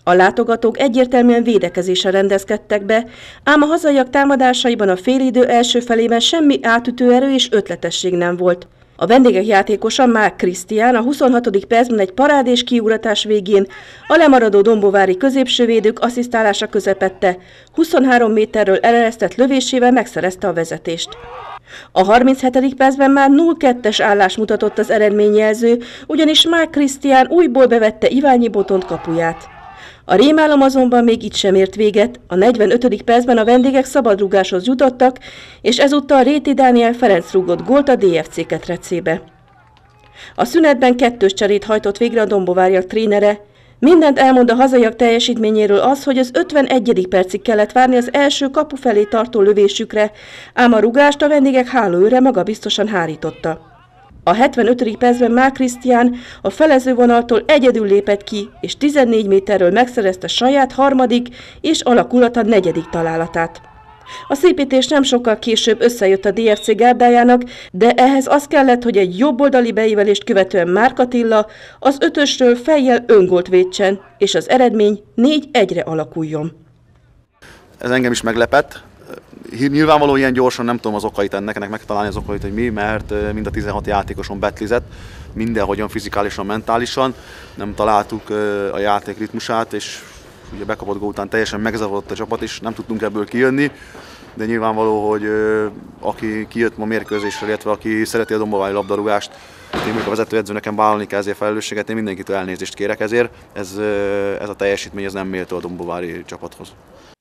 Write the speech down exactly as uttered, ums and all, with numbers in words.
A látogatók egyértelműen védekezésre rendezkedtek be, ám a hazaiak támadásaiban a félidő első felében semmi átütő erő és ötletesség nem volt. A vendégek játékosa Márk Krisztián a huszonhatodik percben egy parádés kiugratás végén a lemaradó dombovári középsővédők asszisztálása közepette, huszonhárom méterről eleresztett lövésével megszerezte a vezetést. A harminchetedik percben már nulla kettes állás mutatott az eredményjelző, ugyanis Márk Krisztián újból bevette Iványi Botont kapuját. A rémálom azonban még itt sem ért véget, a negyvenötödik percben a vendégek szabadrúgáshoz jutottak, és ezúttal Réti Dániel Ferenc rúgott gólt a dé ef cé ketrecébe. A szünetben kettős cserét hajtott végre a dombováriak trénere. Mindent elmond a hazaiak teljesítményéről az, hogy az ötvenegyedik percig kellett várni az első kapu felé tartó lövésükre, ám a rúgást a vendégek hálóőre magabiztosan hárította. A hetvenötödik percben Márk Krisztián a felezővonaltól egyedül lépett ki, és tizennégy méterről megszerezte saját harmadik és alakulata negyedik találatát. A szépítés nem sokkal később összejött a dé ef cé gárdájának, de ehhez az kellett, hogy egy jobboldali beívelést követően Márk Attila az ötösről fejjel öngolt vétsen, és az eredmény négy egyre alakuljon. Ez engem is meglepett. Nyilvánvalóan ilyen gyorsan nem tudom az okait ennek, ennek megtalálni az okait, hogy mi, mert mind a tizenhat játékoson betlizett, mindenhogyan fizikálisan, mentálisan. Nem találtuk a játék ritmusát, és ugye bekapott gól után teljesen megzavarodott a csapat, és nem tudtunk ebből kijönni. De nyilvánvaló, hogy aki kijött ma mérkőzésre, illetve aki szereti a dombovári labdarúgást, én a vezetőedző nekem vállalni kell ezért felelősséget, én mindenkitől elnézést kérek ezért. Ez, ez a teljesítmény ez nem méltó a dombovári csapathoz.